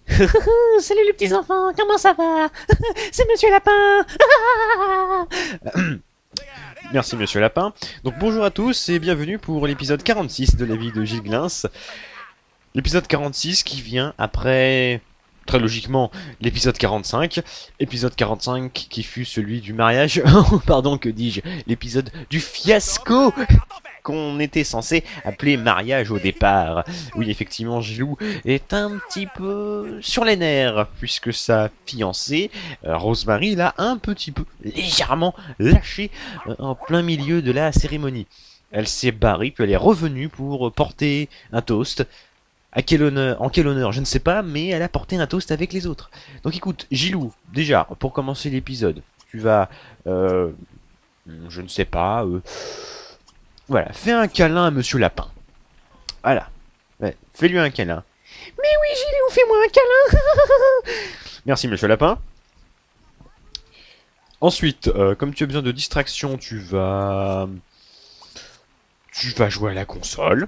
Salut les petits enfants, comment ça va? C'est Monsieur Lapin. Merci Monsieur Lapin. Donc bonjour à tous et bienvenue pour l'épisode 46 de la vie de Gilles Glins. L'épisode 46 qui vient après, très logiquement, l'épisode 45. Épisode 45 qui fut celui du mariage, pardon que dis-je, l'épisode du fiasco qu'on était censé appeler mariage au départ. Oui, effectivement, Gilou est un petit peu sur les nerfs, puisque sa fiancée, Rosemary, l'a un petit peu, légèrement lâché en plein milieu de la cérémonie. Elle s'est barrée, puis elle est revenue pour porter un toast. À quel honneur, en quel honneur, je ne sais pas, mais elle a porté un toast avec les autres. Donc écoute, Gilou, déjà, pour commencer l'épisode, tu vas, je ne sais pas, voilà, fais un câlin à Monsieur Lapin. Voilà. Ouais, fais-lui un câlin. Mais oui, Gilou, fais-moi un câlin. Merci, Monsieur Lapin. Ensuite, comme tu as besoin de distraction, tu vas jouer à la console.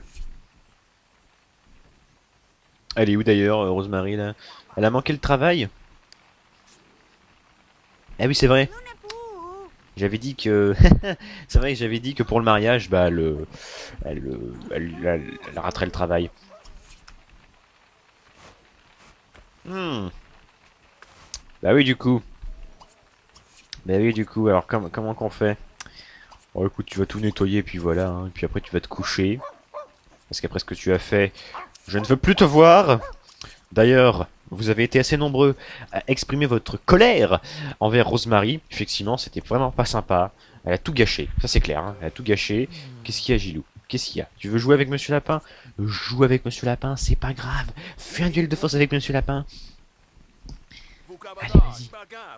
Elle est où d'ailleurs, Rosemary, là? Elle a manqué le travail? Ah oui, c'est vrai. J'avais dit que... c'est vrai que j'avais dit que pour le mariage, bah, elle raterait le travail. Hmm. Bah oui, du coup. Bah oui, du coup, alors comment qu'on fait? Oh, écoute, tu vas tout nettoyer, puis voilà, hein. Et puis après, tu vas te coucher. Parce qu'après ce que tu as fait, je ne veux plus te voir. D'ailleurs, vous avez été assez nombreux à exprimer votre colère envers Rosemary. Effectivement, c'était vraiment pas sympa. Elle a tout gâché, ça c'est clair, hein. Elle a tout gâché. Qu'est-ce qu'il y a, Gilou? Qu'est-ce qu'il y a? Tu veux jouer avec Monsieur Lapin? Joue avec Monsieur Lapin, c'est pas grave. Fais un duel de force avec Monsieur Lapin. Allez, vas-y.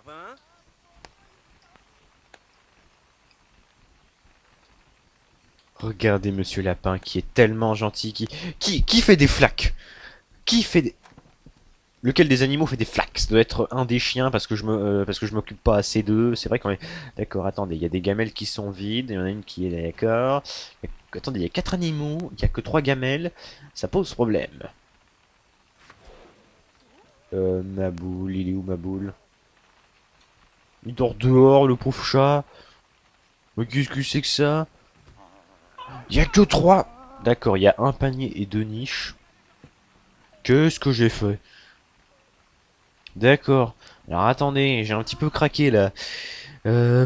Regardez Monsieur Lapin qui est tellement gentil, qui fait des flaques. Qui fait des... Lequel des animaux fait des flaques? Ça doit être un des chiens parce que je m'occupe pas assez d'eux. C'est vrai qu'on est... D'accord, attendez, il y a des gamelles qui sont vides, il y en a une qui est d'accord. Attendez, il y a 4 animaux, il y a que 3 gamelles, ça pose problème. Ma boule, il est où ma boule? Il dort dehors, le pauvre chat. Mais qu'est-ce que c'est que ça? Il y a que 3. D'accord, il y a un panier et 2 niches. Qu'est-ce que j'ai fait? D'accord. Alors attendez, j'ai un petit peu craqué là. Euh...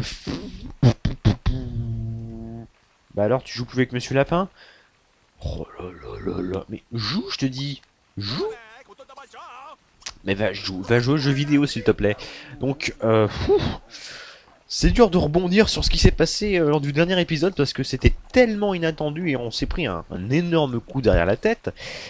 Bah alors, tu joues plus avec Monsieur Lapin? Oh là là là là. Mais joue, je te dis. Joue. Mais va jouer aux jeux vidéo s'il te plaît. Donc, c'est dur de rebondir sur ce qui s'est passé lors du dernier épisode parce que c'était tellement inattendu et on s'est pris un énorme coup derrière la tête.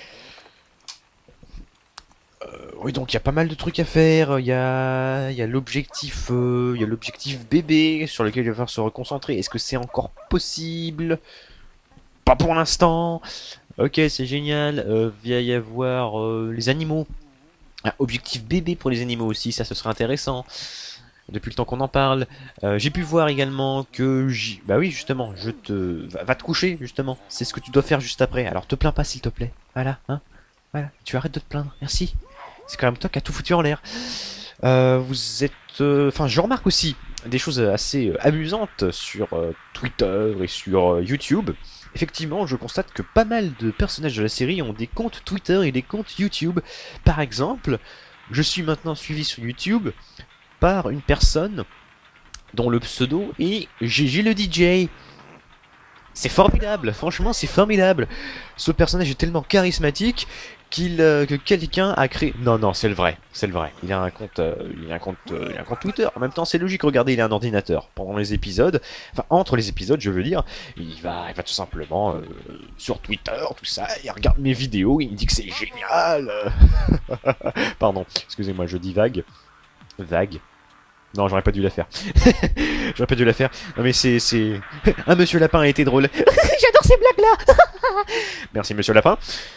Oui, donc il y a pas mal de trucs à faire. Il y a l'objectif, bébé sur lequel il va falloir se reconcentrer. Est-ce que c'est encore possible? Pas pour l'instant. Ok, c'est génial. Il va y avoir les animaux. Ah, objectif bébé pour les animaux aussi, ça ce serait intéressant. Depuis le temps qu'on en parle, j'ai pu voir également que bah oui justement, je te va te coucher justement. C'est ce que tu dois faire juste après. Alors te plains pas s'il te plaît. Voilà, hein. Voilà, tu arrêtes de te plaindre. Merci. C'est quand même toi qui as tout foutu en l'air. Vous êtes... Enfin, je remarque aussi des choses assez amusantes sur Twitter et sur YouTube. Effectivement, je constate que pas mal de personnages de la série ont des comptes Twitter et des comptes YouTube. Par exemple, je suis maintenant suivi sur YouTube par une personne dont le pseudo est GG le DJ. C'est formidable, franchement c'est formidable. Ce personnage est tellement charismatique que quelqu'un a créé. Non non, c'est le vrai, c'est le vrai. Il a un compte, il a un compte Twitter. En même temps, c'est logique. Regardez, il a un ordinateur pendant les épisodes. Enfin, entre les épisodes, je veux dire, il va tout simplement sur Twitter, tout ça. Il regarde mes vidéos, il me dit que c'est génial. Pardon, excusez-moi, je dis vague, vague. Non, j'aurais pas dû la faire. J'aurais pas dû la faire. Non mais c'est... Ah, Monsieur Lapin a été drôle. J'adore ces blagues-là. Merci Monsieur Lapin.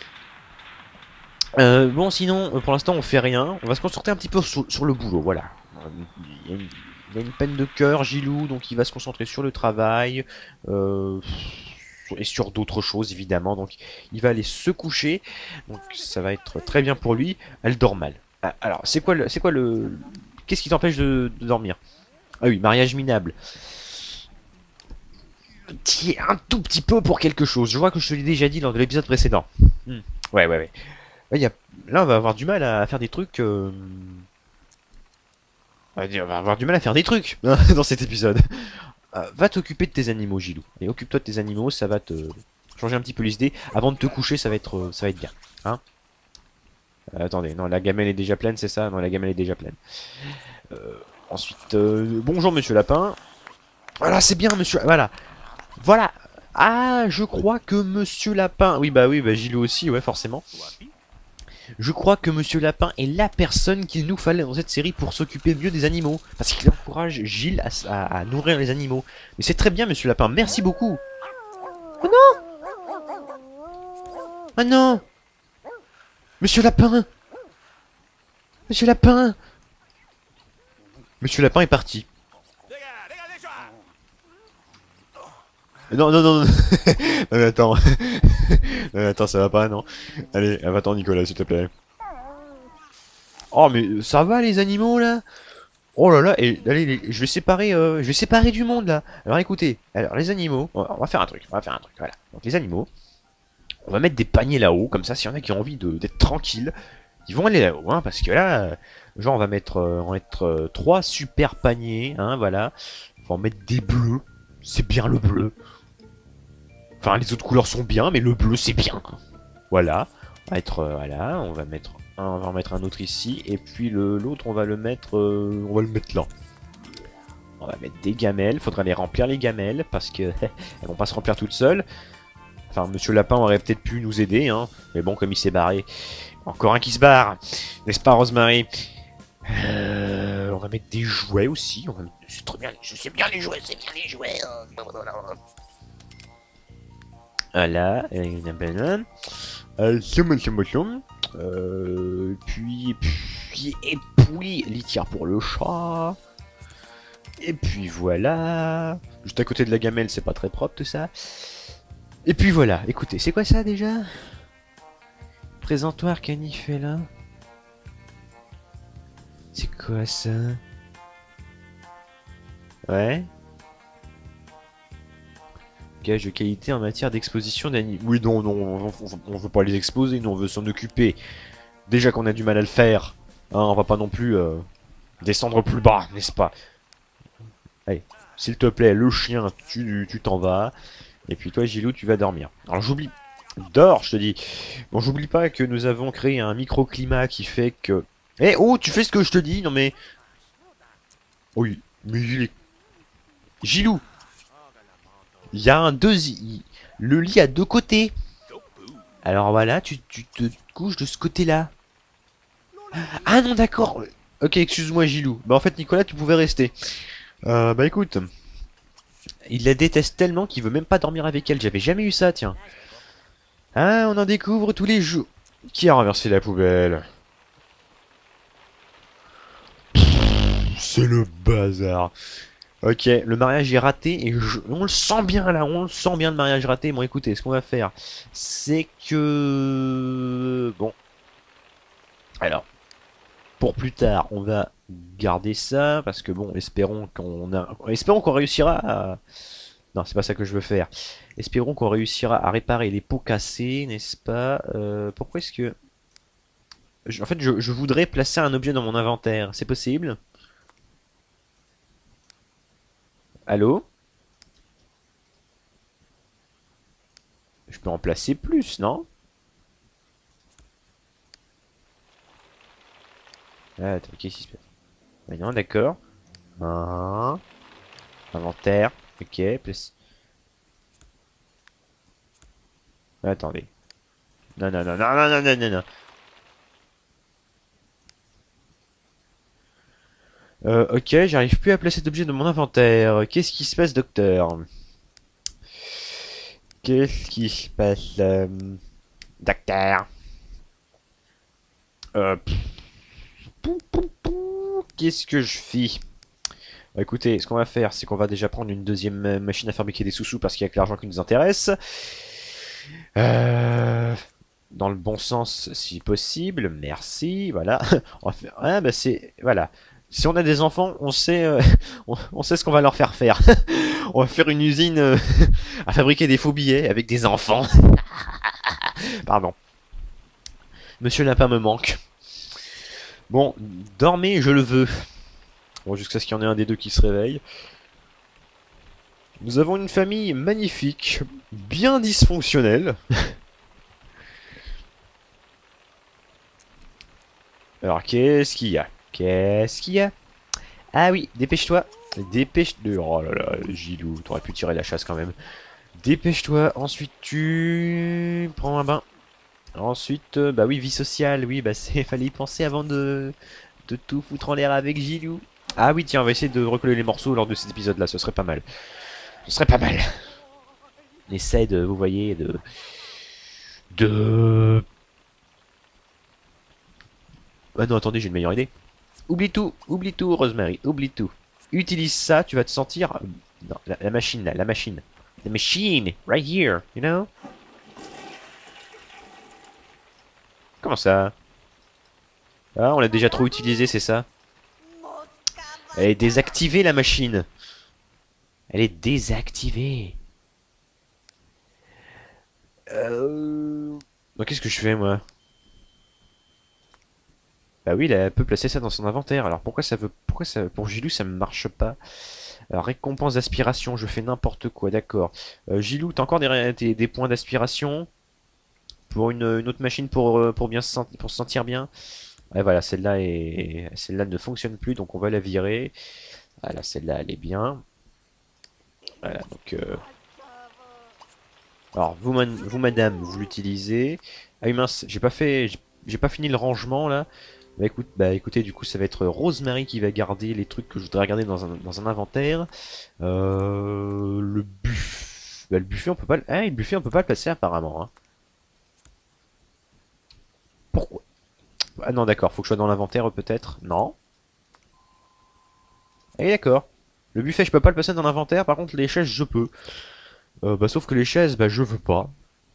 Bon, sinon, pour l'instant, on fait rien. On va se concentrer un petit peu sur le boulot, voilà. Il y a une peine de cœur, Gilou, donc il va se concentrer sur le travail. Et sur d'autres choses, évidemment. Donc, il va aller se coucher. Donc, ça va être très bien pour lui. Elle dort mal. Ah, alors, qu'est-ce qui t'empêche de dormir? Ah oui, mariage minable. T'y es un tout petit peu pour quelque chose. Je vois que je te l'ai déjà dit lors de l'épisode précédent. Hmm. Ouais, ouais, ouais. Ouais, là, on va avoir du mal à faire des trucs. On va avoir du mal à faire des trucs hein, dans cet épisode. Va t'occuper de tes animaux, Gilou. Et occupe-toi de tes animaux, ça va te changer un petit peu les idées. Avant de te coucher, ça va être bien. Hein. Attendez, non, la gamelle est déjà pleine, c'est ça? Non, la gamelle est déjà pleine. Ensuite, bonjour, monsieur Lapin. Voilà, c'est bien, monsieur. Voilà. Voilà. Ah, je crois que monsieur Lapin. Oui, bah, Gilou aussi, ouais, forcément. Je crois que Monsieur Lapin est la personne qu'il nous fallait dans cette série pour s'occuper mieux des animaux. Parce qu'il encourage Gilles à nourrir les animaux. Mais c'est très bien, Monsieur Lapin. Merci beaucoup. Oh non! Oh non! Monsieur Lapin! Monsieur Lapin! Monsieur Lapin est parti. Non, non, non, non. Non, mais attends. Non, mais attends, ça va pas, non. Allez, va-t'en, Nicolas, s'il te plaît. Oh, mais ça va, les animaux, là? Oh là là, et allez, je vais séparer du monde là. Alors écoutez, alors les animaux, on va faire un truc, voilà. Donc les animaux, on va mettre des paniers là-haut, comme ça, s'il y en a qui ont envie d'être tranquilles, ils vont aller là-haut, hein, parce que là, genre on va mettre, trois super paniers, hein, voilà. On va en mettre des bleus, c'est bien le bleu. Enfin, les autres couleurs sont bien, mais le bleu c'est bien. Voilà, on va être, voilà, on va en mettre un autre ici, et puis l'autre on va le mettre là. On va mettre des gamelles, faudra les remplir les gamelles, parce que elles vont pas se remplir toutes seules. Enfin, Monsieur Lapin aurait peut-être pu nous aider, hein, mais bon, comme il s'est barré. Encore un qui se barre, n'est-ce pas, Rosemary? On va mettre des jouets aussi, c'est très bien, je sais bien les jouets, c'est bien les jouets. Voilà, puis, litière pour le chat. Et puis voilà. Juste à côté de la gamelle, c'est pas très propre tout ça. Et puis voilà, écoutez, c'est quoi ça déjà? Présentoir canifélin. C'est quoi ça? Ouais. Gage de qualité en matière d'exposition d'animaux. Oui, non, non, on veut pas les exposer, nous on veut s'en occuper. Déjà qu'on a du mal à le faire, hein, on va pas non plus descendre plus bas, n'est-ce pas? Allez, s'il te plaît, le chien, tu t'en vas. Et puis toi, Gilou, tu vas dormir. Alors j'oublie... Dors, je te dis. Bon, j'oublie pas que nous avons créé un microclimat qui fait que... Eh, oh, tu fais ce que je te dis? Non mais... Oui, mais il est... Gilou! Il y a le lit a deux côtés. Alors voilà, tu te couches de ce côté-là. Ah non, d'accord. Ok, excuse-moi, Gilou. Bah en fait, Nicolas, tu pouvais rester. Bah écoute... Il la déteste tellement qu'il veut même pas dormir avec elle. J'avais jamais eu ça, tiens. Ah, on en découvre tous les jours. Qui a renversé la poubelle? C'est le bazar. Ok, le mariage est raté et on le sent bien là, on le sent bien le mariage raté. Bon écoutez, ce qu'on va faire, c'est que... Bon. Alors, pour plus tard, on va garder ça, parce que bon, espérons qu'on réussira à... Non, c'est pas ça que je veux faire. Espérons qu'on réussira à réparer les pots cassés, n'est-ce pas? Pourquoi est-ce que... En fait, je voudrais placer un objet dans mon inventaire. C'est possible? Allô? Je peux en placer plus, non? Ah, attends, qu'est-ce qui se passe? Ah non, d'accord. Inventaire. Ok, place... Attendez. Non, non, non, non, non, non, non, non, non. Ok, j'arrive plus à placer d'objet dans mon inventaire. Qu'est-ce qui se passe, docteur? Qu'est-ce qui se passe, docteur? Euh... Qu'est-ce que je fais? Bah, écoutez, ce qu'on va faire, c'est qu'on va déjà prendre une deuxième machine à fabriquer des sous-sous parce qu'il y a que l'argent qui nous intéresse. dans le bon sens si possible. Merci, voilà. On va faire... Ah, bah c'est... Voilà. Si on a des enfants, on sait, on sait ce qu'on va leur faire faire. On va faire une usine à fabriquer des faux billets avec des enfants. Pardon. Monsieur Lapin me manque. Bon, dormez, je le veux. Bon, jusqu'à ce qu'il y en ait un des deux qui se réveille. Nous avons une famille magnifique, bien dysfonctionnelle. Alors, qu'est-ce qu'il y a? Qu'est-ce qu'il y a? Ah oui, dépêche-toi. Dépêche-toi. Oh là là, Gilou, t'aurais pu tirer la chasse quand même. Dépêche-toi, ensuite tu prends un bain. Ensuite, bah oui, vie sociale, oui, bah c'est fallait y penser avant de tout foutre en l'air avec Gilou. Ah oui, tiens, on va essayer de recoller les morceaux lors de cet épisode-là, ce serait pas mal. Ce serait pas mal. On essaie de, vous voyez, de... Ah non, attendez, j'ai une meilleure idée. Oublie tout, Rosemary, oublie tout. Utilise ça, tu vas te sentir... Non, la machine, là, la machine. The machine, right here, you know? Comment ça? Ah, on l'a déjà trop utilisé, c'est ça? Elle est désactivée, la machine. Elle est désactivée. Donc, qu'est-ce que je fais, moi? Bah oui, elle peut placer ça dans son inventaire. Alors pourquoi ça veut... Pourquoi ça... Pour Gilou, ça me marche pas? Alors, récompense d'aspiration, je fais n'importe quoi, d'accord. Gilou, t'as encore des points d'aspiration? Pour une autre machine pour bien pour se sentir bien? Ouais, voilà, celle-là ne fonctionne plus, donc on va la virer. Voilà, celle-là, elle est bien. Voilà, donc... Alors, vous madame, vous l'utilisez. Ah oui, mince, j'ai pas fini le rangement, là. Bah écoutez, du coup, ça va être Rosemary qui va garder les trucs que je voudrais garder dans un inventaire. Le buffet... Bah, le buffet, on peut pas... Ah, le buffet, on peut pas le placer, apparemment, hein. Pourquoi? Ah non, d'accord, faut que je sois dans l'inventaire, peut-être. Non. Eh d'accord. Le buffet, je peux pas le passer dans l'inventaire, par contre, les chaises, je peux. Bah, sauf que les chaises, bah, je veux pas.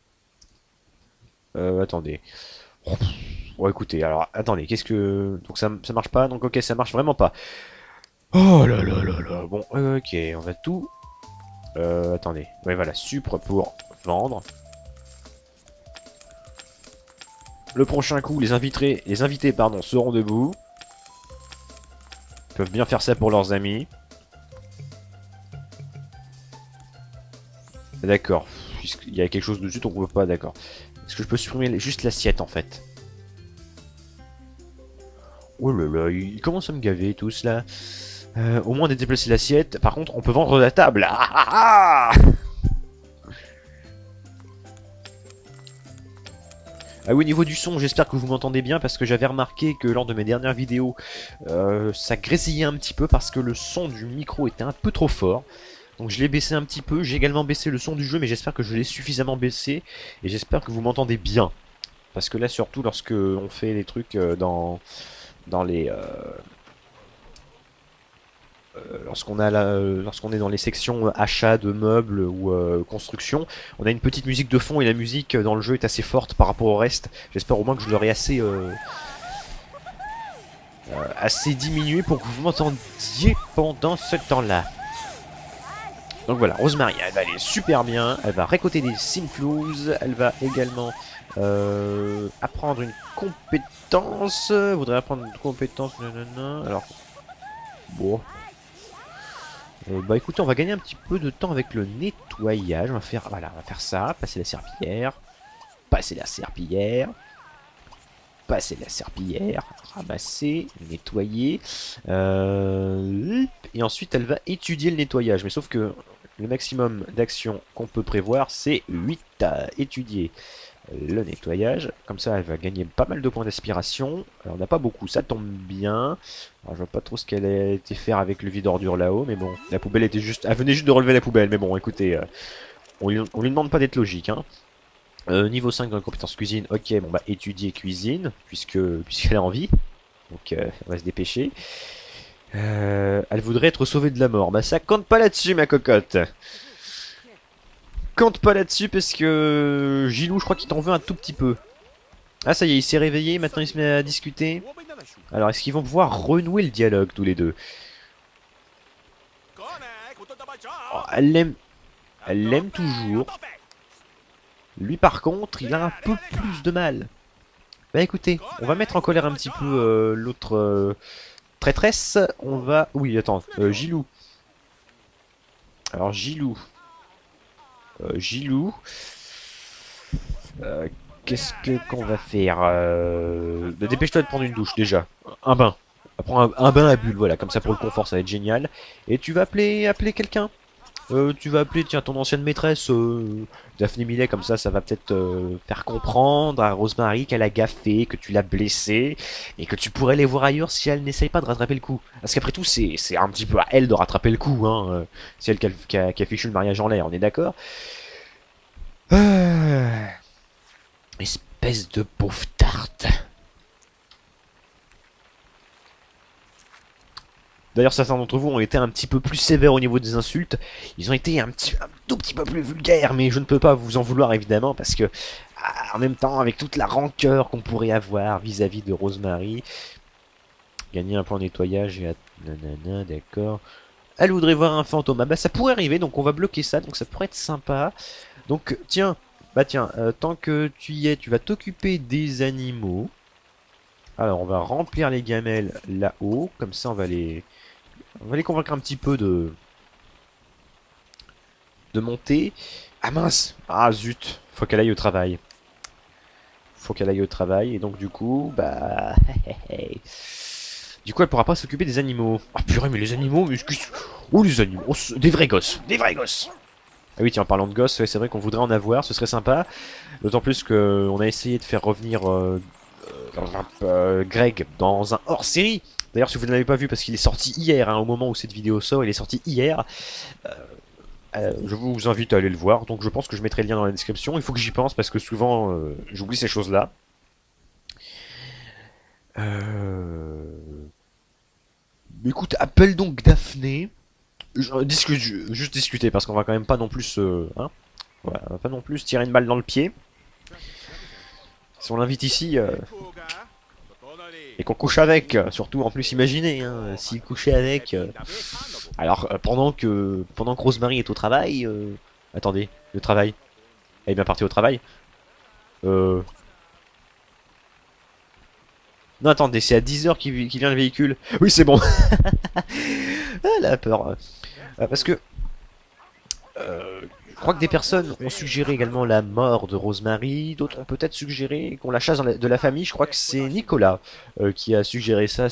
Attendez. Bon, écoutez, alors, attendez, qu'est-ce que... Donc, ça marche pas, donc, ok, ça marche vraiment pas. Oh là là là là. Bon, ok, on va tout... attendez. Ouais, voilà, supre pour vendre. Le prochain coup, les invités, pardon, seront debout. Ils peuvent bien faire ça pour leurs amis. D'accord. Il y a quelque chose dessus, donc on peut pas, d'accord. Est-ce que je peux supprimer juste l'assiette, en fait? Oh là là, ils commencent à me gaver, tous, là. Au moins, on a déplacé l'assiette. Par contre, on peut vendre la table. Ah, ah, ah. Ah oui, au niveau du son, j'espère que vous m'entendez bien parce que j'avais remarqué que lors de mes dernières vidéos, ça grésillait un petit peu parce que le son du micro était un peu trop fort. Donc je l'ai baissé un petit peu, j'ai également baissé le son du jeu, mais j'espère que je l'ai suffisamment baissé et j'espère que vous m'entendez bien. Parce que là, surtout lorsque on fait les trucs dans les... lorsqu'on est dans les sections achat de meubles ou construction, on a une petite musique de fond et la musique dans le jeu est assez forte par rapport au reste. J'espère au moins que je l'aurai assez diminué pour que vous m'entendiez pendant ce temps-là. Donc voilà, Rosemary, elle va aller super bien, elle va récolter des Simflouz, elle va également apprendre une compétence. Voudrait apprendre une compétence, nanana. Alors, bon. Bah écoutez, on va gagner un petit peu de temps avec le nettoyage. On va faire, voilà, on va faire ça, passer la serpillière, ramasser, nettoyer. Et ensuite, elle va étudier le nettoyage. Mais sauf que le maximum d'actions qu'on peut prévoir, c'est 8 à étudier le nettoyage. Comme ça, elle va gagner pas mal de points d'aspiration. Alors, on n'a pas beaucoup, ça tombe bien. Alors, je vois pas trop ce qu'elle a été faire avec le vide ordure là-haut, mais bon, la poubelle était juste... Elle venait juste de relever la poubelle, mais bon, écoutez, on lui demande pas d'être logique, hein. Niveau 5 dans la compétence cuisine, ok, bon bah étudier cuisine, puisqu'elle a envie. Donc on va se dépêcher. Elle voudrait être sauvée de la mort. Bah ça compte pas là-dessus, ma cocotte. Compte pas là-dessus parce que Gilou, je crois qu'il t'en veut un tout petit peu. Ah ça y est, il s'est réveillé, maintenant il se met à discuter. Alors est-ce qu'ils vont pouvoir renouer le dialogue tous les deux? Oh, elle l'aime toujours. Lui par contre, il a un peu plus de mal. Bah écoutez, on va mettre en colère un petit peu l'autre traîtresse. On va... Oui, attends, Gilou. Alors Gilou. Gilou. Qu'est-ce que qu'on va faire dépêche-toi de prendre une douche déjà. Un bain. Prends un bain à bulles, voilà, comme ça pour le confort, ça va être génial. Et tu vas appeler quelqu'un. Tu vas appeler, tiens, ton ancienne maîtresse, Daphné Millet, comme ça va peut-être faire comprendre à Rosemary qu'elle a gaffé, que tu l'as blessée, et que tu pourrais les voir ailleurs si elle n'essaye pas de rattraper le coup. Parce qu'après tout, c'est un petit peu à elle de rattraper le coup, hein. C'est elle qui a fichu le mariage en l'air, on est d'accord? Espèce de pauvre tarte. D'ailleurs, certains d'entre vous ont été un petit peu plus sévères au niveau des insultes. Ils ont été un tout petit peu plus vulgaires, mais je ne peux pas vous en vouloir évidemment parce que, en même temps, avec toute la rancœur qu'on pourrait avoir vis-à-vis de Rosemary, gagner un point de nettoyage et nanana, d'accord. Elle voudrait voir un fantôme. Ah bah ça pourrait arriver, donc on va bloquer ça, donc ça pourrait être sympa. Donc tiens, tant que tu y es, tu vas t'occuper des animaux. Alors on va remplir les gamelles là-haut, comme ça on va les convaincre un petit peu de monter. Ah mince! Ah zut! Faut qu'elle aille au travail. Faut qu'elle aille au travail, et donc du coup, bah... Du coup, elle pourra pas s'occuper des animaux. Ah purée, mais les animaux, mais excuse... Oh les animaux, oh, des vrais gosses! Des vrais gosses! Ah oui, tiens, en parlant de gosses, ouais, c'est vrai qu'on voudrait en avoir, ce serait sympa. D'autant plus qu'on a essayé de faire revenir Greg dans un hors-série. D'ailleurs, si vous ne l'avez pas vu, parce qu'il est sorti hier, hein, au moment où cette vidéo sort, il est sorti hier. Je vous invite à aller le voir, donc je pense que je mettrai le lien dans la description. Il faut que j'y pense, parce que souvent, j'oublie ces choses-là. Écoute, appelle donc Daphné. Juste discuter, parce qu'on va quand même pas non plus... hein, voilà, on va pas non plus tirer une balle dans le pied. Si on l'invite ici... et qu'on couche avec, surtout en plus imaginez, hein, s'il couchait avec... Alors, pendant que Rosemary est au travail... attendez, le travail. Elle est bien partie au travail. Non, attendez, c'est à 10h qu'il vient le véhicule. Oui, c'est bon. Elle a peur. Parce que... je crois que des personnes ont suggéré également la mort de Rosemary, d'autres ont peut-être suggéré qu'on la chasse de la famille. Je crois que c'est Nicolas qui a suggéré ça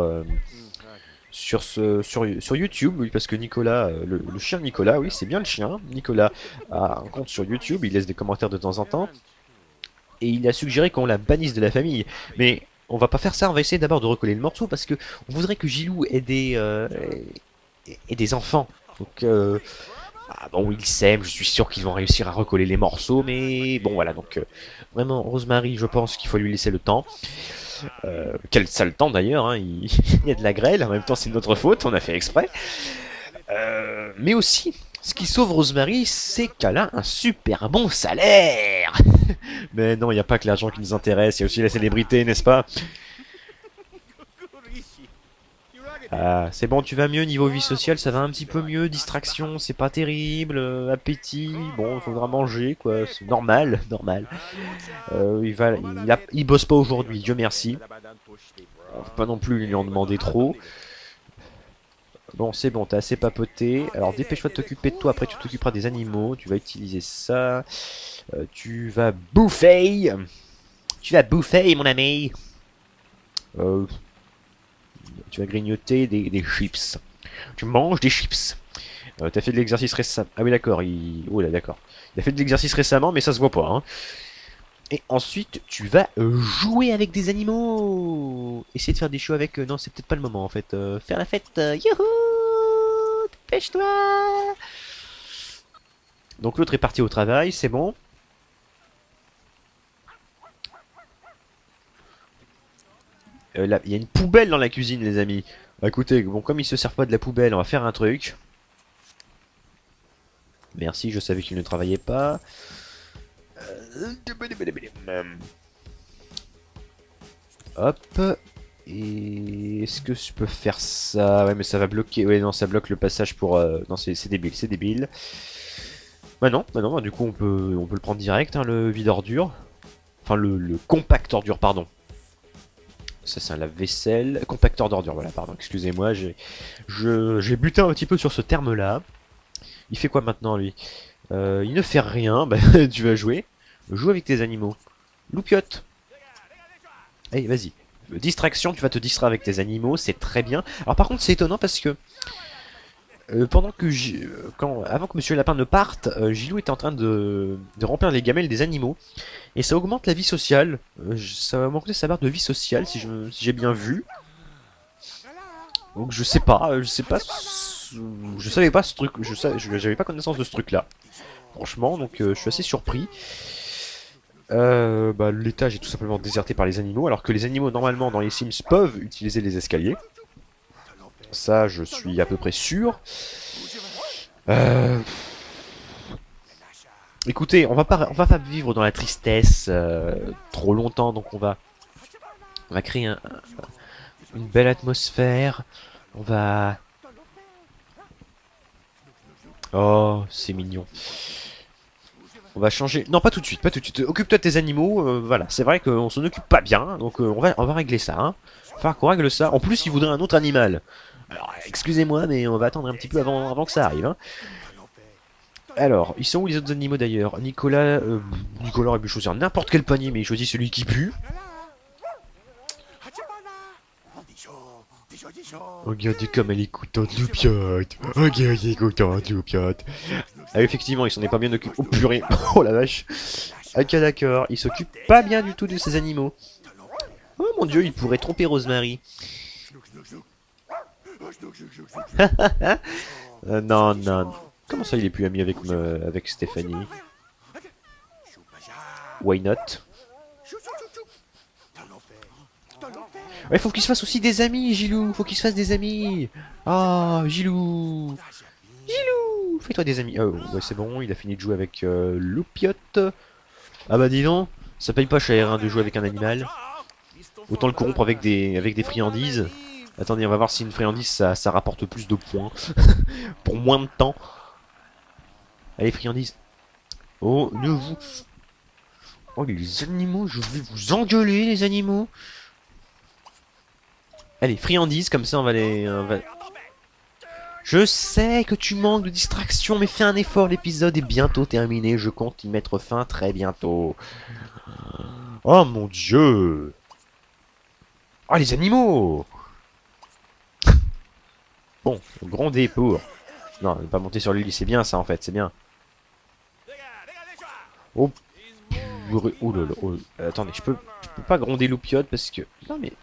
sur YouTube, oui, parce que Nicolas, le chien Nicolas, oui, c'est bien le chien. Nicolas a un compte sur YouTube, il laisse des commentaires de temps en temps, et il a suggéré qu'on la bannisse de la famille. Mais on va pas faire ça, on va essayer d'abord de recoller le morceau, parce que on voudrait que Gilou ait des enfants. Donc, ah bon, ils s'aiment, je suis sûr qu'ils vont réussir à recoller les morceaux, mais bon, voilà, donc vraiment, Rosemary, je pense qu'il faut lui laisser le temps. Quel sale temps d'ailleurs, hein, il y a de la grêle, en même temps c'est de notre faute, on a fait exprès. Mais aussi, ce qui sauve Rosemary, c'est qu'elle a un super bon salaire. Mais non, il n'y a pas que l'argent qui nous intéresse, il y a aussi la célébrité, n'est-ce pas? Ah, c'est bon, tu vas mieux niveau vie sociale, ça va un petit peu mieux, distraction, c'est pas terrible, appétit, bon, il faudra manger, quoi, c'est normal, normal. Il bosse pas aujourd'hui, Dieu merci. On va pas non plus lui en demander trop. Bon, c'est bon, t'as assez papoté. Alors dépêche-toi de t'occuper de toi, après tu t'occuperas des animaux, tu vas utiliser ça. Tu vas bouffer. Tu vas bouffer, mon ami. Tu vas grignoter des chips. Tu manges des chips. T'as fait de l'exercice récemment. Ah oui, d'accord. Oh là, d'accord. Il a fait de l'exercice récemment, mais ça se voit pas. Hein. Et ensuite, tu vas jouer avec des animaux. Essayer de faire des shows avec... non, c'est peut-être pas le moment, en fait. Faire la fête. Youhou! Dépêche-toi! Donc l'autre est parti au travail, c'est bon. Là, il y a une poubelle dans la cuisine, les amis. Bah, écoutez, bon, comme ils se servent pas de la poubelle, on va faire un truc. Merci, je savais qu'il ne travaillait pas. Hop. Et est-ce que je peux faire ça? Ouais, mais ça va bloquer. Ouais, non, ça bloque le passage pour. Non, c'est débile, c'est débile. Bah non, bah du coup on peut le prendre direct, hein, le vide ordure. Enfin, le compact ordure, pardon. Ça, c'est un lave-vaisselle. Compacteur d'ordure, voilà, pardon, excusez-moi, j'ai buté un petit peu sur ce terme-là. Il fait quoi maintenant, lui? Il ne fait rien, bah, tu vas jouer. Joue avec tes animaux. Loupiote. Allez, vas-y. Distraction, tu vas te distraire avec tes animaux, c'est très bien. Alors par contre, c'est étonnant parce que pendant que avant que Monsieur Lapin ne parte, Gilou était en train de remplir les gamelles des animaux. Et ça augmente la vie sociale. Ça va augmenter sa barre de vie sociale si j'ai bien vu. Donc je sais pas, je savais pas ce truc, j'avais pas connaissance de ce truc là. Franchement, donc je suis assez surpris. Bah, l'étage est tout simplement déserté par les animaux, alors que les animaux normalement dans les Sims peuvent utiliser les escaliers. Ça, je suis à peu près sûr. Écoutez, on va pas vivre dans la tristesse trop longtemps, donc on va créer une belle atmosphère. On va... Oh, c'est mignon. On va changer... Non, pas tout de suite, pas tout de suite. Occupe-toi de tes animaux. Voilà, c'est vrai qu'on s'en occupe pas bien, donc on va régler ça. Hein. Falloir qu'on règle ça. En plus, il voudrait un autre animal. Alors, excusez-moi, mais on va attendre un petit peu avant que ça arrive. Hein. Alors, ils sont où les autres animaux d'ailleurs? Nicolas aurait pu choisir n'importe quel panier, mais il choisit celui qui pue. Regardez comme elle est contente, Loupiote. Regardez, elle est contente, Loupiote. Ah, effectivement, il s'en est pas bien occupé. Oh purée, oh la vache. Ok, d'accord, il s'occupe pas bien du tout de ses animaux. Oh mon dieu, il pourrait tromper Rosemary. Non, non. Comment ça, il est plus ami avec Stéphanie? Why not? Ouais, faut qu'il se fasse aussi des amis, Gilou. Faut qu'il se fasse des amis. Ah, Gilou. Gilou, fais-toi des amis. Oh, ouais, c'est bon, il a fini de jouer avec Loupiote. Ah bah dis donc, ça paye pas cher hein, de jouer avec un animal. Autant le corrompre avec des friandises. Attendez, on va voir si une friandise ça rapporte plus de points. Pour moins de temps. Allez, friandises. Oh, ne vous... Oh, les animaux, je vais vous engueuler, les animaux. Allez, friandises, comme ça on va les... Je sais que tu manques de distraction, mais fais un effort, l'épisode est bientôt terminé. Je compte y mettre fin très bientôt. Oh mon dieu. Oh, les animaux. Bon, gronder pour... Non, ne pas monter sur le lit, c'est bien ça en fait, c'est bien. Oh, oh là là, oh, attendez, je peux pas gronder Loupiote parce que... Non mais...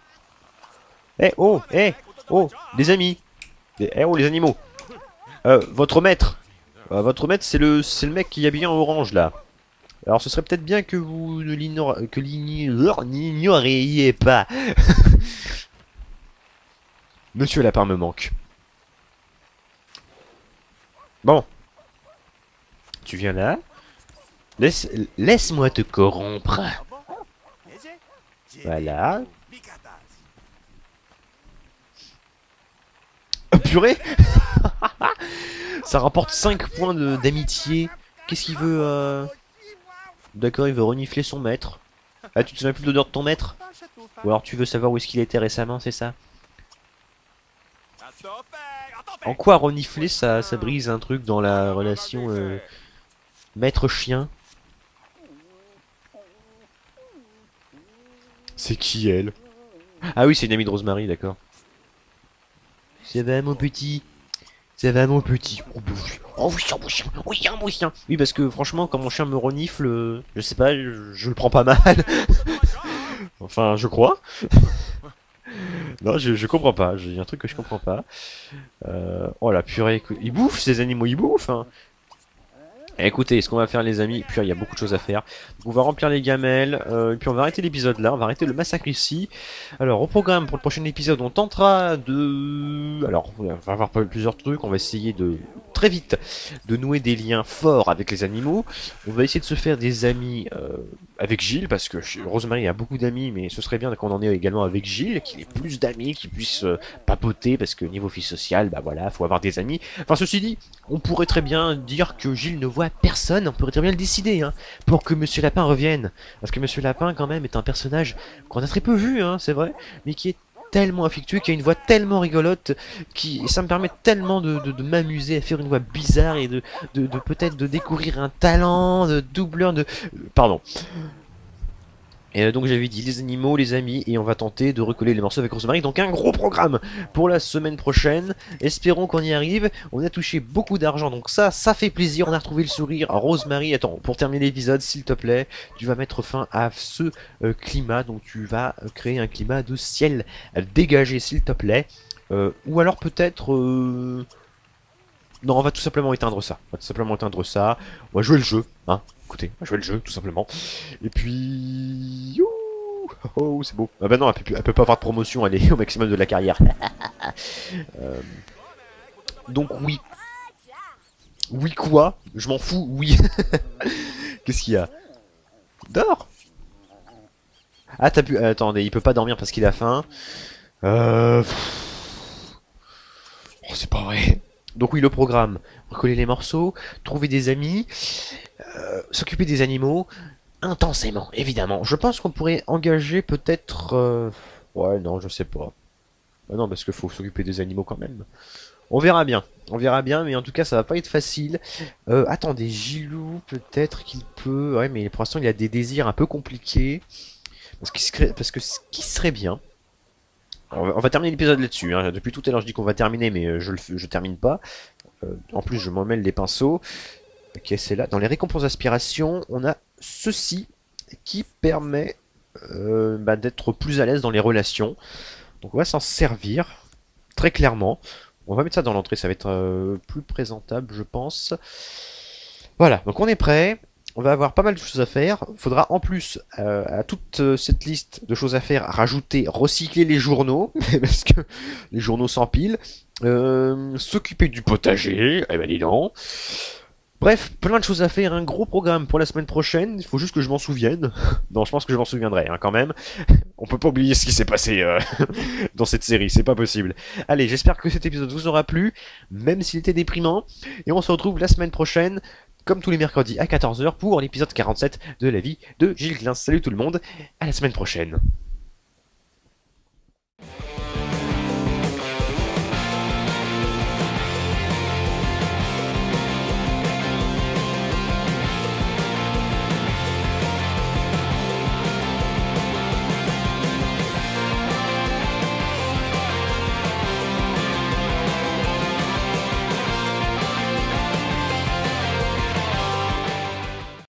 Oh, les amis. Oh, les animaux. Votre maître. Votre maître, c'est le mec qui est habillé en orange là. Alors ce serait peut-être bien que vous ne l'ignoriez pas. Monsieur Lapin me manque. Bon. Tu viens là. Laisse-moi te corrompre. Voilà. Oh, purée. Ça rapporte 5 points d'amitié. Qu'est-ce qu'il veut D'accord, il veut renifler son maître. Ah, tu te souviens plus de l'odeur de ton maître? Ou alors tu veux savoir où est-ce qu'il était récemment, c'est ça? En quoi renifler ça brise un truc dans la relation maître-chien? C'est qui elle? Ah oui, c'est une amie de Rosemary, d'accord. Ça va mon petit? Ça va mon petit? Oh oui, mon chien, oui, mon chien. Oui, parce que franchement, quand mon chien me renifle, je sais pas, je le prends pas mal. Enfin, je crois. Non, je comprends pas. Il y a un truc que je comprends pas. Oh la purée, ils bouffent ces animaux, ils bouffent. Hein. Écoutez, ce qu'on va faire les amis, puis il y a beaucoup de choses à faire. Donc, on va remplir les gamelles, et puis on va arrêter l'épisode là, on va arrêter le massacre ici. Alors au programme pour le prochain épisode, on tentera de... Alors on va avoir plusieurs trucs, on va essayer de très vite de nouer des liens forts avec les animaux. On va essayer de se faire des amis avec Gilles, parce que Rosemary a beaucoup d'amis, mais ce serait bien qu'on en ait également avec Gilles, qu'il ait plus d'amis, qu'il puisse papoter, parce que niveau vie sociale, bah voilà, faut avoir des amis. Enfin, ceci dit, on pourrait très bien dire que Gilles ne voit personne, on pourrait très bien le décider, hein, pour que Monsieur Lapin revienne. Parce que Monsieur Lapin, quand même, est un personnage qu'on a très peu vu, hein, c'est vrai, mais qui est tellement affectueux, qui a une voix tellement rigolote, et ça me permet tellement de m'amuser à faire une voix bizarre et de peut-être de découvrir un talent de doubleur de... Pardon. Et donc j'avais dit les animaux, les amis, et on va tenter de recoller les morceaux avec Rosemary. Donc un gros programme pour la semaine prochaine. Espérons qu'on y arrive. On a touché beaucoup d'argent, donc ça fait plaisir. On a retrouvé le sourire. Rosemary, attends, pour terminer l'épisode, s'il te plaît, tu vas mettre fin à ce climat. Donc tu vas créer un climat de ciel dégagé, s'il te plaît. Ou alors peut-être... Non, on va tout simplement éteindre ça. On va tout simplement éteindre ça. On va jouer le jeu, hein. Écoutez, on va jouer le jeu, tout simplement. Et puis... Ouh, oh, c'est beau. Ah bah non, elle peut pas avoir de promotion, elle est au maximum de la carrière. Donc oui. Oui quoi? Je m'en fous, oui. Qu'est-ce qu'il y a? Dors. Ah, t'as pu... attendez, il peut pas dormir parce qu'il a faim. Oh, c'est pas vrai. Donc oui, le programme, recoller les morceaux, trouver des amis, s'occuper des animaux, intensément, évidemment. Je pense qu'on pourrait engager peut-être... Ouais, non, je sais pas. Non, parce qu'il faut s'occuper des animaux quand même. On verra bien, mais en tout cas, ça va pas être facile. Attendez, Gilou, peut-être qu'il peut... Ouais, mais pour l'instant, il a des désirs un peu compliqués. Parce que ce qui serait bien... On va terminer l'épisode là-dessus, hein. Depuis tout à l'heure je dis qu'on va terminer, mais je termine pas. En plus je m'en mêle les pinceaux. Ok, c'est là. Dans les récompenses d'aspiration, on a ceci qui permet d'être plus à l'aise dans les relations. Donc on va s'en servir, très clairement. On va mettre ça dans l'entrée, ça va être plus présentable je pense. Voilà, donc on est prêt. On va avoir pas mal de choses à faire. Il faudra en plus, à toute cette liste de choses à faire, rajouter, recycler les journaux, parce que les journaux s'empilent, s'occuper du potager, eh ben dis donc. Bref, plein de choses à faire, un gros programme pour la semaine prochaine, il faut juste que je m'en souvienne. Non, je pense que je m'en souviendrai hein, quand même. On peut pas oublier ce qui s'est passé dans cette série, c'est pas possible. Allez, j'espère que cet épisode vous aura plu, même s'il était déprimant, et on se retrouve la semaine prochaine, comme tous les mercredis à 14 h pour l'épisode 47 de la vie de Gilles Klein. Salut tout le monde, à la semaine prochaine.